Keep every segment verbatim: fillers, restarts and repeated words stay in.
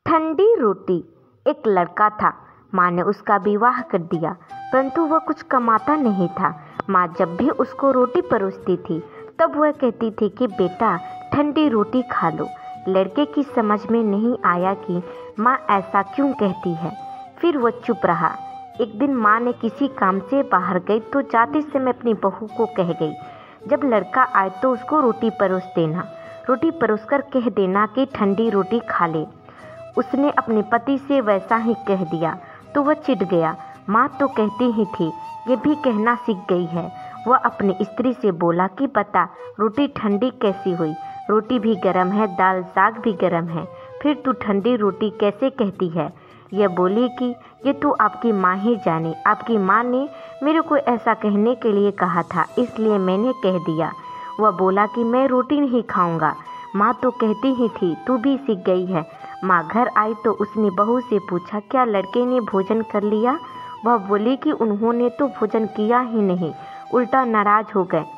ठंडी रोटी। एक लड़का था। माँ ने उसका विवाह कर दिया, परंतु वह कुछ कमाता नहीं था। माँ जब भी उसको रोटी परोसती थी तब वह कहती थी कि बेटा ठंडी रोटी खा लो। लड़के की समझ में नहीं आया कि माँ ऐसा क्यों कहती है। फिर वह चुप रहा। एक दिन माँ ने किसी काम से बाहर गई तो जाते समय अपनी बहू को कह गई, जब लड़का आए तो उसको रोटी परोस देना। रोटी परोसकर कह देना कि ठंडी रोटी खा ले। उसने अपने पति से वैसा ही कह दिया तो वह चिढ़ गया। माँ तो कहती ही थी, ये भी कहना सीख गई है। वह अपनी स्त्री से बोला कि बता रोटी ठंडी कैसी हुई। रोटी भी गर्म है, दाल साग भी गर्म है, फिर तू ठंडी रोटी कैसे कहती है। यह बोली कि ये तो आपकी माँ ही जाने। आपकी माँ ने मेरे को ऐसा कहने के लिए कहा था, इसलिए मैंने कह दिया। वह बोला कि मैं रोटी नहीं खाऊंगा। माँ तो कहती ही थी, तू भी सीख गई है। माँ घर आई तो उसने बहू से पूछा, क्या लड़के ने भोजन कर लिया। वह बोली कि उन्होंने तो भोजन किया ही नहीं, उल्टा नाराज हो गए।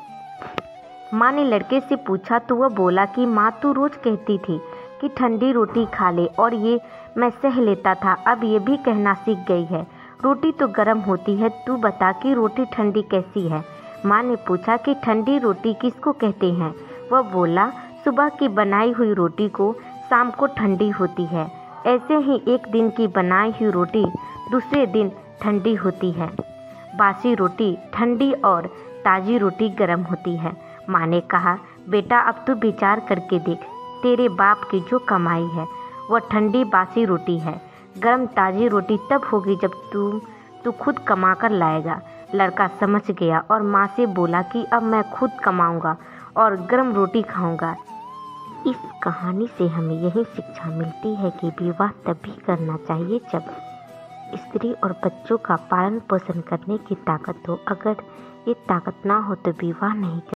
माँ ने लड़के से पूछा तो वह बोला कि माँ तो रोज कहती थी कि ठंडी रोटी खा ले और ये मैं सह लेता था, अब ये भी कहना सीख गई है। रोटी तो गर्म होती है, तू बता कि रोटी ठंडी कैसी है। माँ ने पूछा कि ठंडी रोटी किसको कहते हैं। वह बोला, सुबह की बनाई हुई रोटी को शाम को ठंडी होती है। ऐसे ही एक दिन की बनाई हुई रोटी दूसरे दिन ठंडी होती है। बासी रोटी ठंडी और ताज़ी रोटी गर्म होती है। माँ ने कहा, बेटा अब तू विचार करके देख, तेरे बाप की जो कमाई है वह ठंडी बासी रोटी है। गर्म ताज़ी रोटी तब होगी जब तू तू खुद कमा कर लाएगा। लड़का समझ गया और माँ से बोला कि अब मैं खुद कमाऊंगा और गर्म रोटी खाऊंगा। इस कहानी से हमें यही शिक्षा मिलती है कि विवाह तभी करना चाहिए जब स्त्री और बच्चों का पालन पोषण करने की ताकत हो। अगर ये ताकत ना हो तो विवाह नहीं कर